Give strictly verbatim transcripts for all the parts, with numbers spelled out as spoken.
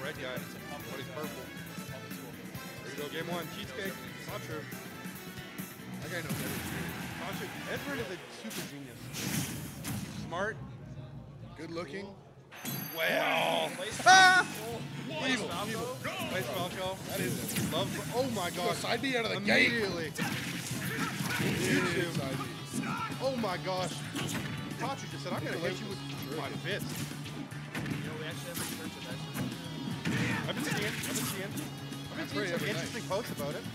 red guy, but he's purple. There you go, game one. Cheesecake. Not true. That guy knows everything. Not true. Ezreal is a super genius. Smart. Good looking. Well. Ah! Evil. Evil. Place Falco. That is it. Love. Oh my Go god. side B out of the gate. Immediately. YouTube. Side B. Oh my gosh. Tachi just said, I'm going to hit you with my fist. You know, we actually have research of that. I've been seeing. I've been seeing. I've been seeing some interesting posts about it.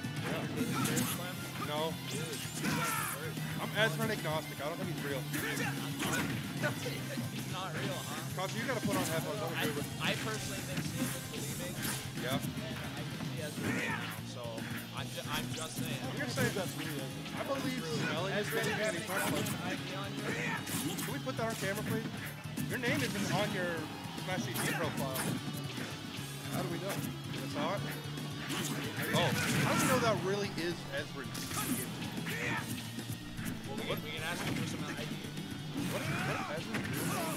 No. I'm Ezreal agnostic. I don't think he's real. He's not real, huh? Contra, you got to put on headphones. Don't I, agree with. I personally think seeing is believing. Yeah. And I can see Ezra right now, so I'm, ju I'm just saying. I'm going to say that's real. I believe smelling is Ezra, really good. He's not close. I be on you. Can we put that on camera, please? Your name isn't on your Smash C T profile. How do we know? You saw it? Oh, how do we know that really is Ezreal? Well, we, can, we can ask him for some I D. What is, what is Ezreal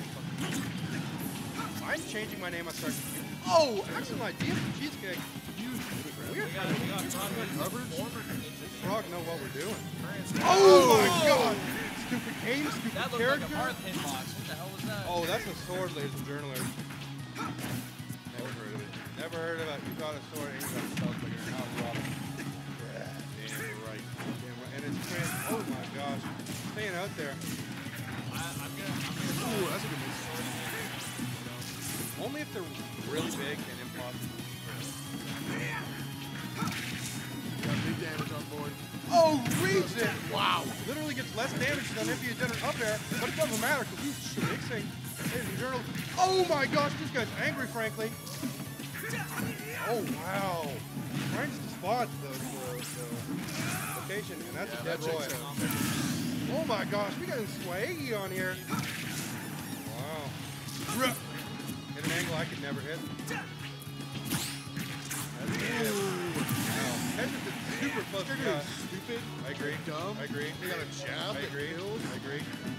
doing? I'm changing my name on Start. Oh, excellent idea for Cheesecake. Weird. We got, we got Coverage. Frog know what we're doing. Oh, Oh my god! Stupid game, stupid that looked character. like a Hearth hitbox. What the hell was that? Oh, that's a sword, ladies and journalists. Never heard of it. Never heard of it. You got a sword and you got spells like you're not robbing. Yeah, damn right. Damn right. And it's trans. Oh my gosh. Staying out there. I, I'm gonna, I'm gonna Ooh, that's a good move. Only if they're really big and impossible. Got big damage on board. Oh, reads it! Wow. Literally gets less damage than if he had done it up there, but it doesn't matter because he's mixing. Ladies and journalists. Oh my gosh, this guy's angry, frankly. Oh wow. Trying to spot the, the, the location, and that's Yeah, a that dead Roy. checks out. Oh my gosh, we got a swaggy on here. Wow. Hit an angle I could never hit. That's it. Wow. That's just super close to that. Stupid. I agree. Dumb. I agree. They got a jab I that agree. kills. I agree.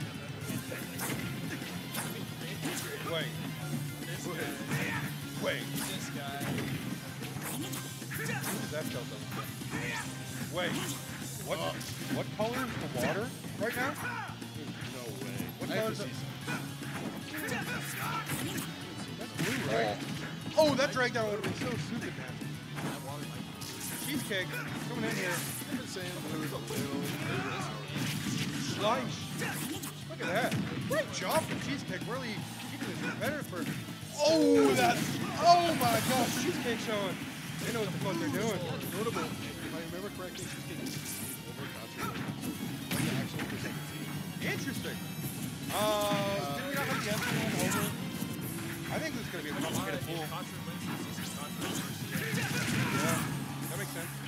Wait. This guy. Wait. This guy. Who does that tell them? Wait. What? What color is the water right now? No way. What I color have is to it? see That's blue, right? Oh, that drag down would have been so stupid, man. Cheesecake coming in here. I've been saying blue is a little. Slice. Look at that. Great job from Cheesecake. Really keeping his competitive for. Oh, that. Oh my gosh. Cheesecake showing. They know what the fuck they're doing. Notable. If I remember correctly, she's getting over Contra. Like the actual percent. Interesting. Uh, did we not have the answer one over? I think this is going to be a complicated pool. Yeah, that makes sense.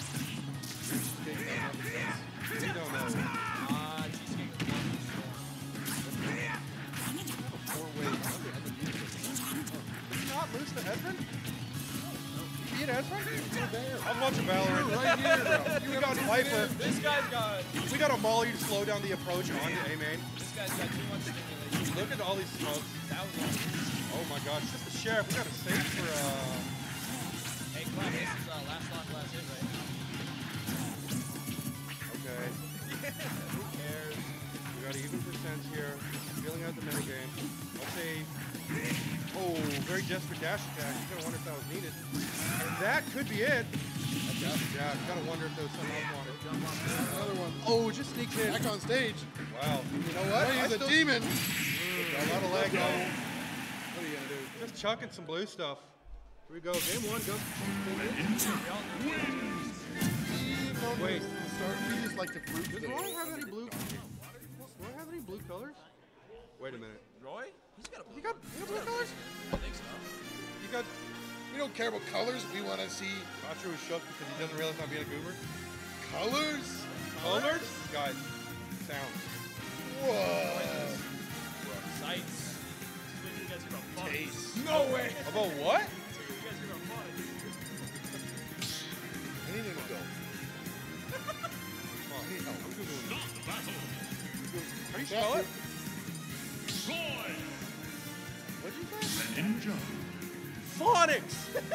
We don't know. Uh, Cheesecake is one Four-way. Did you not lose to Ezreal? You beat Ezreal? I'm watching Valorant. Right here, bro. You got Viper. This guy's got, We got a Molly to slow down the approach onto A main. this guy's got too much stimulation. Look at all these smokes. That was awesome. Oh my gosh, just the sheriff. We got a save for uh. Hey, Clem, this is uh, last long, last hit right now. Okay. Who cares? We got even percents here. Filling out the minigame. Let's say. Oh, very desperate dash attack. You gotta wonder if that was needed. And that could be it. Yeah, you gotta wonder if there was something else wanted. Another one. Oh, just sneaks in. Back on stage. Wow. You know what? He's I a still- demon. A lot of leg. What are you gonna do? Just chucking some blue stuff. Here we go. Game one. Go. Wait. Start. We just like to fruit. Does the- Roy have any blue? Does Roy have any blue colors? Wait a minute. Roy? He's got a blue. You got, you got blue colors? I think so. You got. We don't care about colors. We want to see Gotcha was shook because he doesn't realize not being a goober. colors. Colors? Guys. Sounds. Whoa. Sights. You guys are gonna fun. Taste. No way. About what? You guys are gonna fun. I need him to go. Come on. I need help. I'm Googling it. Start the battle. How do you spell it? Roy. What'd you say? Ninja. Phonics!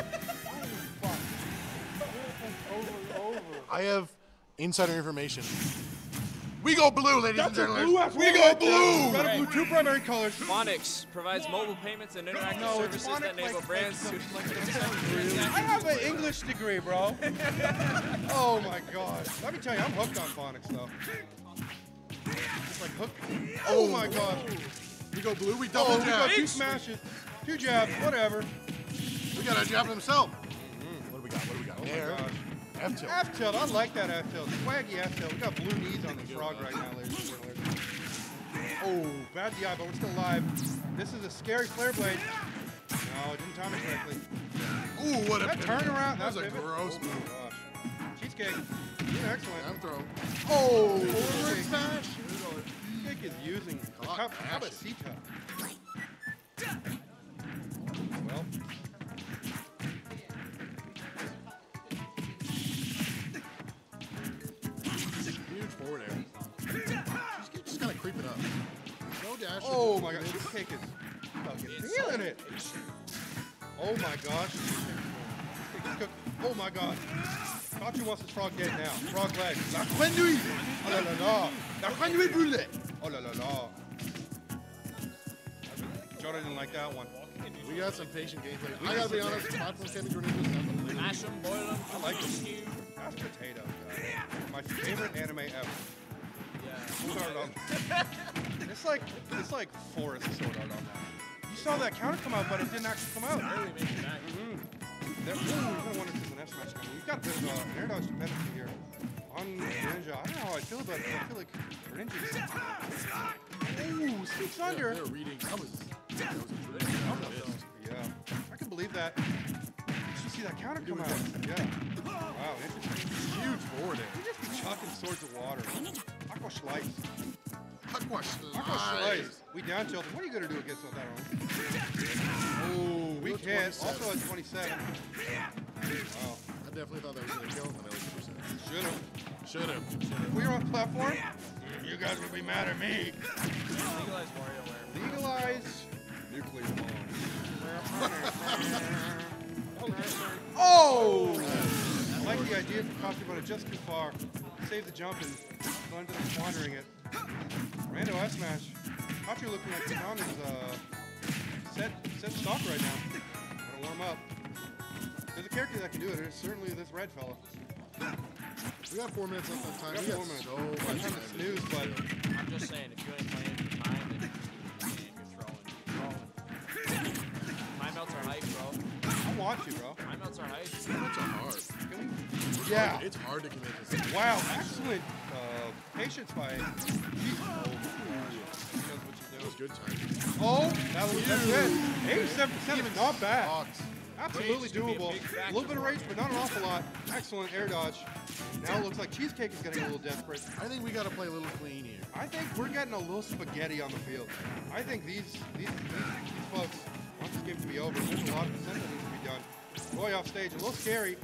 I have insider information. We go blue, ladies That's and a gentlemen. blue ass We one go right there. blue. Red and blue, two primary colors. Phonics provides mobile payments and interactive No, it's services Phonics that enable like- brands like to the- I have an English degree, bro. Oh my god. Let me tell you, I'm hooked on phonics though. Just like hooked. Oh my god. We go blue. We double Oh, we got jab. two smashes, two jabs, whatever. We got a jab himself. What do we got? What do we got? Oh There. my gosh. F tilt. F tilt, I like that F tilt. Swaggy F tilt. We got blue knees on this frog right now, ladies and gentlemen. Oh, bad D I, but we're still alive. This is a scary flare blade. No, it didn't time it correctly. Ooh, what a That turnaround, That was that a pivot. gross Oh my move. gosh. Cheesecake. You're excellent. Jab throw. Oh, Forward Cheesecake. smash. Cheesecake is using the Caught cup action. Cabecita. Well, Huge forward air. Just, just kind of creeping up. No dash. oh my gosh, Cheesecake is fucking feeling it. Oh my gosh. Cheesecake is cooked. Oh my god. Kachu wants his frog dead now. Frog leg. La grenouille. Oh la la la. La grenouille brûlée. Oh la la la. Jonah didn't like that one. We got some patient gameplay. I gotta be honest, platform candy grenades. mash them, boil them, I like cook this. 'em, stew. Mashed potatoes, guys. My favorite anime ever. Yeah. Sword Art Online. It's like it's like Forest Sword Art Online. You saw that counter come out, but it didn't actually come out. Barely made it back. There, ooh, I wonder if there's an S match coming. We've got a bit of uh, an air dodge dependency here on Ninja. I don't know how I feel about it. I feel like Ninja's. Ooh, sneaks under. They're reading. That was. That was a really Yeah, I can believe that. Did you see that counter come out? Yeah. Wow, interesting. huge forward air. You just be chucking swords of water. Aqua Slice. Aqua Aqua slice. Slice. We down tilted. What are you going to do against that one? Oh, weak We're hit. twenty-seven. Also at twenty-seven. Wow. I definitely thought that was gonna kill him. And that was percent. Should have. Should have. If we were on platform, you guys would be mad at me. Legalize WarioWare. Legalize nuclear bombs. Oh! I like the idea for Kachi, but it just too far. Save the jump and ended up squandering it. Rando S smash. Kachi looking like he's on his uh, set, set stock right now. Gotta warm up. There's a character that can do it. It's certainly this red fella. We got four minutes left on time. We got We got four minutes. so We got much time time. to snooze, but I'm just saying, if you ain't playing for time, then you're throwing. You're throwing. My melts are hype, bro. I want to, bro. My melts are hype. It's hard. Can we? Yeah. It's hard to commit this. Wow, excellent uh, patience by. Jeez. Oh, he knows what That she's was doing. good time. Oh, that was that's it. eighty-seven percent is not bad. Fox. Absolutely Rage can be a doable. big A factor little bit of for rage, but not an awful lot. Excellent air dodge. Now it looks like Cheesecake is getting a little desperate. I think we gotta play a little clean here. I think we're getting a little spaghetti on the field. I think these these, these, these folks want this game to be over. There's a lot of percent that needs to be done. Roy off stage, a little scary.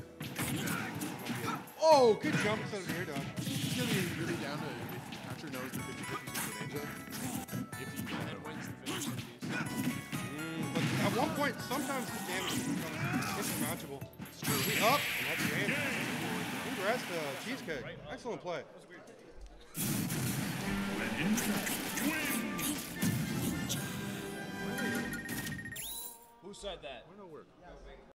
Oh, good jump instead of the air dodge. It's gonna be really down to if Catcher knows the fifty fifty Ninja. If he can. And wins the finish of these. Mm, but at one point, sometimes this damage becomes insurmountable. We up, and that's game. Congrats to Cheesecake. Excellent play. Who said that? Why not work?